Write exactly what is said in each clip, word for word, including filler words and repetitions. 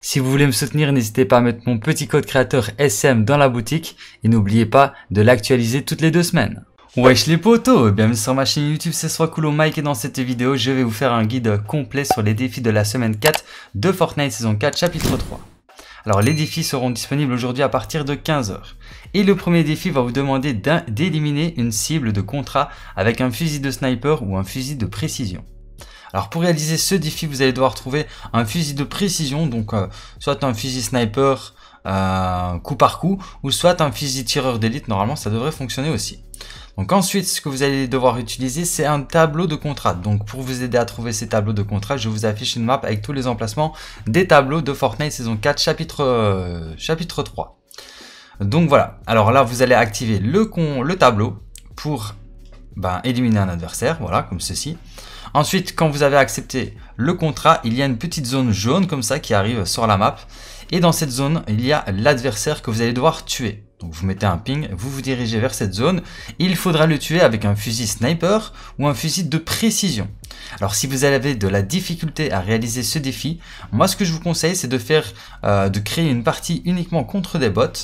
Si vous voulez me soutenir, n'hésitez pas à mettre mon petit code créateur S M dans la boutique et n'oubliez pas de l'actualiser toutes les deux semaines. Wesh les potos, bienvenue sur ma chaîne YouTube, c'est Swakulo Mike et dans cette vidéo, je vais vous faire un guide complet sur les défis de la semaine quatre de Fortnite saison quatre chapitre trois. Alors les défis seront disponibles aujourd'hui à partir de quinze heures. Et le premier défi va vous demander d'éliminer une cible de contrat avec un fusil de sniper ou un fusil de précision. Alors pour réaliser ce défi, vous allez devoir trouver un fusil de précision, donc euh, soit un fusil sniper euh, coup par coup, ou soit un fusil tireur d'élite, normalement ça devrait fonctionner aussi. Donc ensuite, ce que vous allez devoir utiliser, c'est un tableau de contrat. Donc pour vous aider à trouver ces tableaux de contrat, je vous affiche une map avec tous les emplacements des tableaux de Fortnite saison quatre chapitre, euh, chapitre trois. Donc voilà, alors là vous allez activer le, con, le tableau pour ben, éliminer un adversaire, voilà, comme ceci. Ensuite, quand vous avez accepté le contrat, il y a une petite zone jaune comme ça qui arrive sur la map. Et dans cette zone, il y a l'adversaire que vous allez devoir tuer. Donc vous mettez un ping, vous vous dirigez vers cette zone. Et il faudra le tuer avec un fusil sniper ou un fusil de précision. Alors si vous avez de la difficulté à réaliser ce défi, moi ce que je vous conseille c'est de faire, euh, de créer une partie uniquement contre des bots.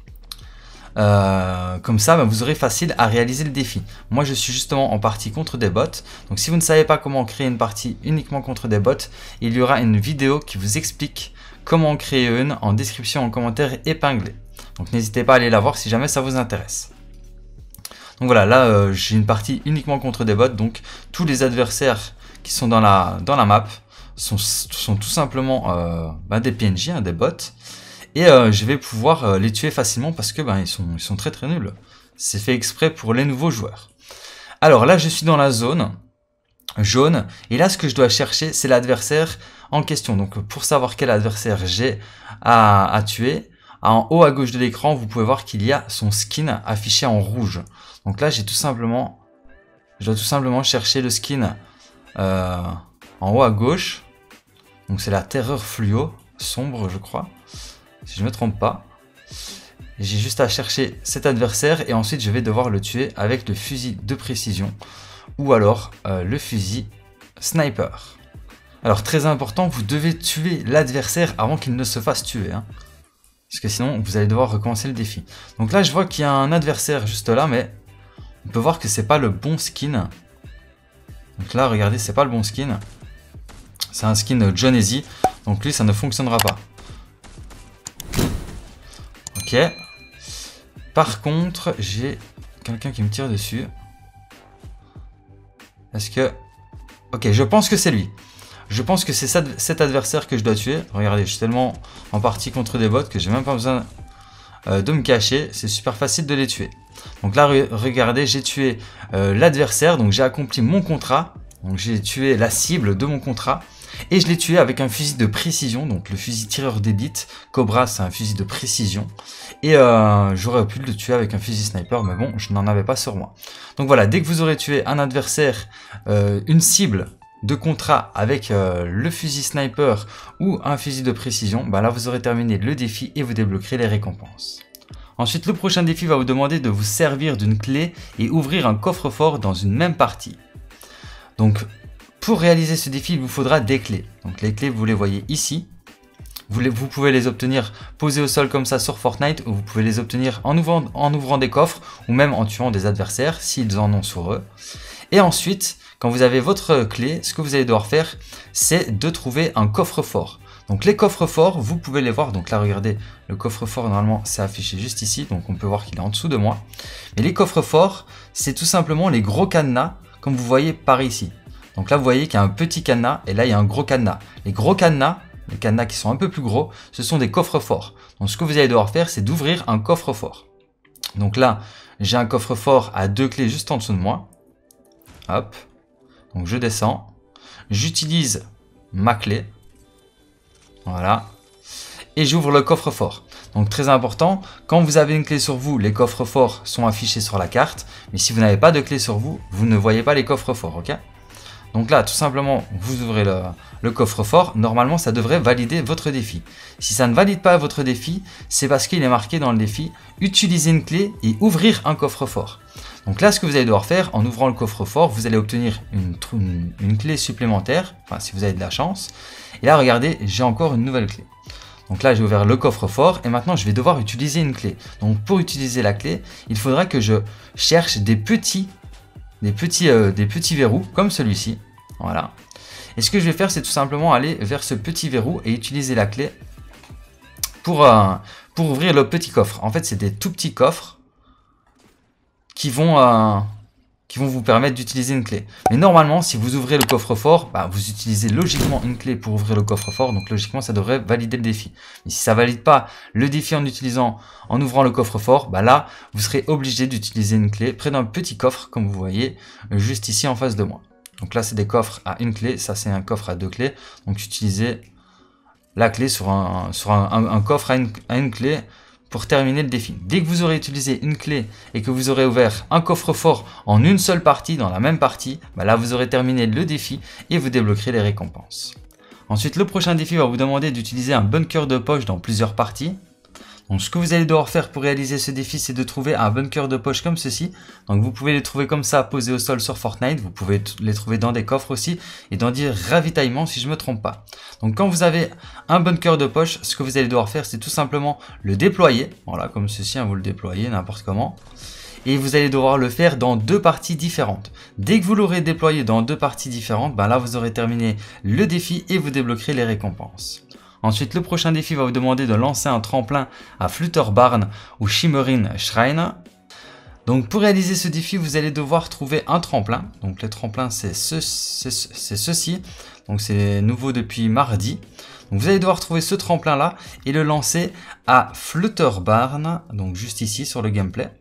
Euh, comme ça bah, vous aurez facile à réaliser le défi. Moi je suis justement en partie contre des bots, donc si vous ne savez pas comment créer une partie uniquement contre des bots, il y aura une vidéo qui vous explique comment en créer une en description, en commentaire épinglé. Donc n'hésitez pas à aller la voir si jamais ça vous intéresse. Donc voilà, là euh, j'ai une partie uniquement contre des bots, donc tous les adversaires qui sont dans la, dans la map sont, sont tout simplement euh, bah, des P N J, hein, des bots. Et euh, je vais pouvoir euh, les tuer facilement parce que ben, ils, sont, ils sont très très nuls. C'est fait exprès pour les nouveaux joueurs. Alors là, je suis dans la zone jaune. Et là, ce que je dois chercher, c'est l'adversaire en question. Donc pour savoir quel adversaire j'ai à, à tuer, en haut à gauche de l'écran, vous pouvez voir qu'il y a son skin affiché en rouge. Donc là, j'ai tout simplement, je dois tout simplement chercher le skin euh, en haut à gauche. Donc c'est la terreur fluo, sombre je crois. Si je ne me trompe pas, j'ai juste à chercher cet adversaire et ensuite je vais devoir le tuer avec le fusil de précision ou alors euh, le fusil sniper. Alors très important, vous devez tuer l'adversaire avant qu'il ne se fasse tuer, hein, parce que sinon vous allez devoir recommencer le défi. Donc là je vois qu'il y a un adversaire juste là, mais on peut voir que c'est pas le bon skin. Donc là regardez, c'est pas le bon skin, c'est un skin John Easy, donc lui ça ne fonctionnera pas. Ok. Par contre, j'ai quelqu'un qui me tire dessus. Est-ce que... Ok, je pense que c'est lui. Je pense que c'est cet adversaire que je dois tuer. Regardez, je suis tellement en partie contre des bots que j'ai même pas besoin euh, de me cacher. C'est super facile de les tuer. Donc là, re regardez, j'ai tué euh, l'adversaire. Donc j'ai accompli mon contrat. Donc j'ai tué la cible de mon contrat. Et je l'ai tué avec un fusil de précision, donc le fusil tireur d'élite. Cobra, c'est un fusil de précision. Et euh, j'aurais pu le tuer avec un fusil sniper, mais bon, je n'en avais pas sur moi. Donc voilà, dès que vous aurez tué un adversaire, euh, une cible de contrat avec euh, le fusil sniper ou un fusil de précision, bah là vous aurez terminé le défi et vous débloquerez les récompenses. Ensuite, le prochain défi va vous demander de vous servir d'une clé et ouvrir un coffre-fort dans une même partie. Donc, pour réaliser ce défi, il vous faudra des clés. Donc les clés, vous les voyez ici. Vous, les, vous pouvez les obtenir posées au sol comme ça sur Fortnite, ou vous pouvez les obtenir en ouvrant, en ouvrant des coffres, ou même en tuant des adversaires, s'ils en ont sur eux. Et ensuite, quand vous avez votre clé, ce que vous allez devoir faire, c'est de trouver un coffre-fort. Donc les coffres-forts, vous pouvez les voir. Donc là, regardez, le coffre-fort, normalement, c'est affiché juste ici. Donc on peut voir qu'il est en dessous de moi. Mais les coffres-forts, c'est tout simplement les gros cadenas, comme vous voyez par ici. Donc là, vous voyez qu'il y a un petit cadenas et là, il y a un gros cadenas. Les gros cadenas, les cadenas qui sont un peu plus gros, ce sont des coffres forts. Donc ce que vous allez devoir faire, c'est d'ouvrir un coffre fort. Donc là, j'ai un coffre fort à deux clés juste en dessous de moi. Hop. Donc je descends. J'utilise ma clé. Voilà. Et j'ouvre le coffre fort. Donc très important, quand vous avez une clé sur vous, les coffres forts sont affichés sur la carte. Mais si vous n'avez pas de clé sur vous, vous ne voyez pas les coffres forts, ok ? Donc là, tout simplement, vous ouvrez le, le coffre-fort. Normalement, ça devrait valider votre défi. Si ça ne valide pas votre défi, c'est parce qu'il est marqué dans le défi « Utiliser une clé et ouvrir un coffre-fort ». Donc là, ce que vous allez devoir faire, en ouvrant le coffre-fort, vous allez obtenir une, une, une clé supplémentaire, enfin si vous avez de la chance. Et là, regardez, j'ai encore une nouvelle clé. Donc là, j'ai ouvert le coffre-fort et maintenant, je vais devoir utiliser une clé. Donc pour utiliser la clé, il faudra que je cherche des petits, des petits, euh, des petits verrous comme celui-ci. Voilà. Et ce que je vais faire, c'est tout simplement aller vers ce petit verrou et utiliser la clé pour, euh, pour ouvrir le petit coffre. En fait, c'est des tout petits coffres qui vont... Euh, qui vont vous permettre d'utiliser une clé. Mais normalement, si vous ouvrez le coffre-fort, bah, vous utilisez logiquement une clé pour ouvrir le coffre-fort. Donc logiquement, ça devrait valider le défi. Mais si ça ne valide pas le défi en utilisant, en ouvrant le coffre-fort, bah là, vous serez obligé d'utiliser une clé près d'un petit coffre, comme vous voyez, juste ici en face de moi. Donc là, c'est des coffres à une clé. Ça, c'est un coffre à deux clés. Donc utilisez la clé sur un, sur un, un, un coffre à une, à une clé pour terminer le défi. Dès que vous aurez utilisé une clé et que vous aurez ouvert un coffre-fort en une seule partie, dans la même partie, bah là vous aurez terminé le défi et vous débloquerez les récompenses. Ensuite, le prochain défi va vous demander d'utiliser un bunker de poche dans plusieurs parties. Donc ce que vous allez devoir faire pour réaliser ce défi, c'est de trouver un bunker de poche comme ceci. Donc vous pouvez les trouver comme ça, posés au sol sur Fortnite. Vous pouvez les trouver dans des coffres aussi et dans des ravitaillements si je ne me trompe pas. Donc quand vous avez un bunker de poche, ce que vous allez devoir faire, c'est tout simplement le déployer. Voilà, comme ceci, hein, vous le déployez n'importe comment. Et vous allez devoir le faire dans deux parties différentes. Dès que vous l'aurez déployé dans deux parties différentes, ben là vous aurez terminé le défi et vous débloquerez les récompenses. Ensuite, le prochain défi va vous demander de lancer un tremplin à Flutterbarn ou Shimmering Shrine. Donc pour réaliser ce défi, vous allez devoir trouver un tremplin. Donc les tremplins, c'est ce, ceci. Donc c'est nouveau depuis mardi. Donc vous allez devoir trouver ce tremplin là et le lancer à Flutterbarn, donc juste ici sur le gameplay.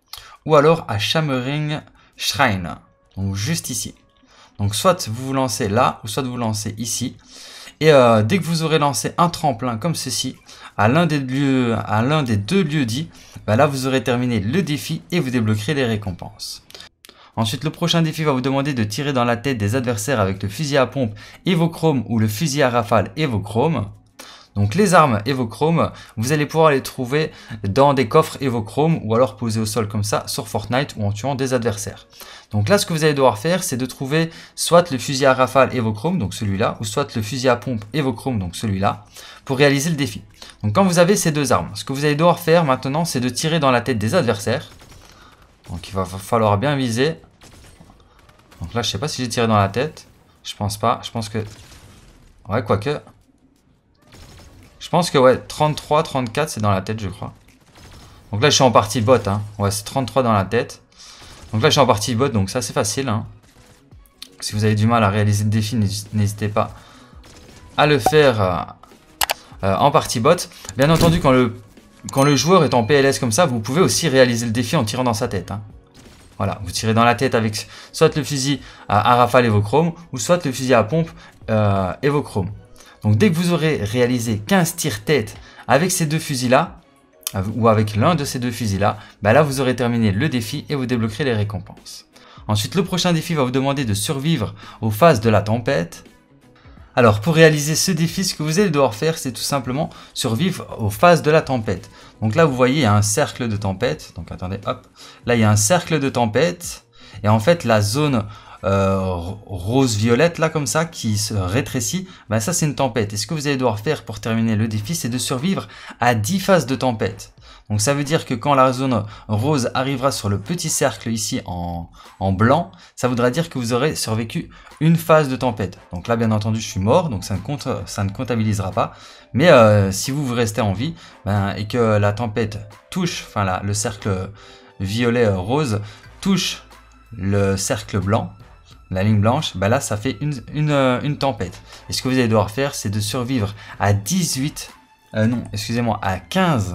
Ou alors à Shimmering Shrine, donc juste ici. Donc soit vous vous lancez là, ou soit vous lancez ici. Et euh, dès que vous aurez lancé un tremplin comme ceci, à l'un des, lieux, à l'un des deux lieux dits, bah là vous aurez terminé le défi et vous débloquerez les récompenses. Ensuite, le prochain défi va vous demander de tirer dans la tête des adversaires avec le fusil à pompe Evochrome ou le fusil à rafale Evochrome. Donc les armes Evochrome, vous allez pouvoir les trouver dans des coffres Evochrome ou alors posés au sol comme ça sur Fortnite ou en tuant des adversaires. Donc là, ce que vous allez devoir faire, c'est de trouver soit le fusil à rafale Evochrome, donc celui-là, ou soit le fusil à pompe Evochrome, donc celui-là, pour réaliser le défi. Donc quand vous avez ces deux armes, ce que vous allez devoir faire maintenant, c'est de tirer dans la tête des adversaires. Donc il va falloir bien viser. Donc là, je sais pas si j'ai tiré dans la tête. Je pense pas. Je pense que... Ouais, quoique... Je pense que ouais, trente-trois, trente-quatre, c'est dans la tête, je crois. Donc là, je suis en partie bot. Hein. Ouais, c'est trente-trois dans la tête. Donc là, je suis en partie bot, donc ça, c'est facile. Hein. Si vous avez du mal à réaliser le défi, n'hésitez pas à le faire euh, euh, en partie bot. Bien entendu, quand le, quand le joueur est en P L S comme ça, vous pouvez aussi réaliser le défi en tirant dans sa tête. Hein. Voilà, vous tirez dans la tête avec soit le fusil à, à rafale Evochrome ou soit le fusil à pompe euh, Evochrome. Donc dès que vous aurez réalisé quinze tirs tête avec ces deux fusils-là, ou avec l'un de ces deux fusils-là, bah là vous aurez terminé le défi et vous débloquerez les récompenses. Ensuite, le prochain défi va vous demander de survivre aux phases de la tempête. Alors pour réaliser ce défi, ce que vous allez devoir faire, c'est tout simplement survivre aux phases de la tempête. Donc là, vous voyez, il y a un cercle de tempête. Donc attendez, hop. Là, il y a un cercle de tempête. Et en fait, la zone... Euh, rose-violette là comme ça qui se rétrécit, ben ça c'est une tempête. Et ce que vous allez devoir faire pour terminer le défi, c'est de survivre à dix phases de tempête. Donc ça veut dire que quand la zone rose arrivera sur le petit cercle ici en, en blanc, ça voudra dire que vous aurez survécu une phase de tempête. Donc là bien entendu je suis mort, donc ça ne, compte, ça ne comptabilisera pas. Mais euh, si vous, vous restez en vie ben, et que la tempête touche, enfin là, le cercle violet rose touche le cercle blanc, la ligne blanche, bah là ça fait une, une, une tempête. Et ce que vous allez devoir faire, c'est de survivre à dix-huit, euh, non, excusez-moi, à quinze,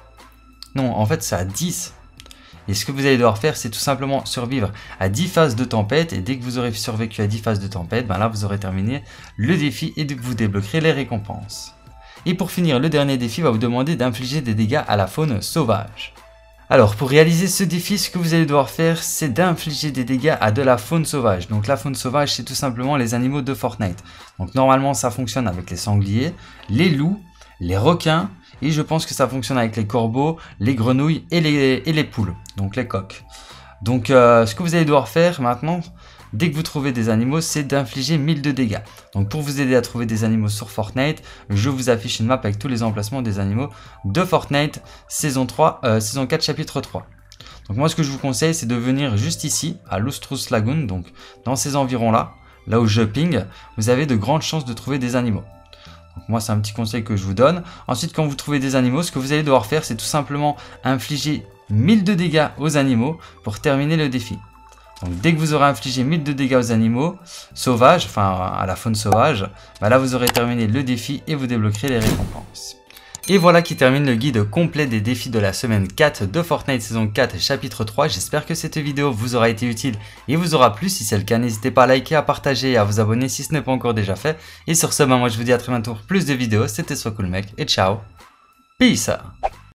non, en fait c'est à dix. Et ce que vous allez devoir faire, c'est tout simplement survivre à dix phases de tempête. Et dès que vous aurez survécu à dix phases de tempête, bah là vous aurez terminé le défi et vous débloquerez les récompenses. Et pour finir, le dernier défi va vous demander d'infliger des dégâts à la faune sauvage. Alors, pour réaliser ce défi, ce que vous allez devoir faire, c'est d'infliger des dégâts à de la faune sauvage. Donc, la faune sauvage, c'est tout simplement les animaux de Fortnite. Donc, normalement, ça fonctionne avec les sangliers, les loups, les requins, et je pense que ça fonctionne avec les corbeaux, les grenouilles et les, et les poules, donc les coqs. Donc, euh, ce que vous allez devoir faire maintenant, dès que vous trouvez des animaux, c'est d'infliger mille de dégâts. Donc pour vous aider à trouver des animaux sur Fortnite, je vous affiche une map avec tous les emplacements des animaux de Fortnite saison trois, euh, saison quatre, chapitre trois. Donc moi ce que je vous conseille, c'est de venir juste ici, à Lustrous Lagoon, donc dans ces environs-là, là où je ping, vous avez de grandes chances de trouver des animaux. Donc moi c'est un petit conseil que je vous donne. Ensuite quand vous trouvez des animaux, ce que vous allez devoir faire, c'est tout simplement infliger mille de dégâts aux animaux pour terminer le défi. Donc dès que vous aurez infligé mille de dégâts aux animaux sauvages, enfin à la faune sauvage, bah là vous aurez terminé le défi et vous débloquerez les récompenses. Et voilà qui termine le guide complet des défis de la semaine quatre de Fortnite saison quatre chapitre trois. J'espère que cette vidéo vous aura été utile et vous aura plu. Si c'est le cas, n'hésitez pas à liker, à partager et à vous abonner si ce n'est pas encore déjà fait. Et sur ce, bah moi je vous dis à très bientôt pour plus de vidéos. C'était SoCoolMec et ciao. Peace.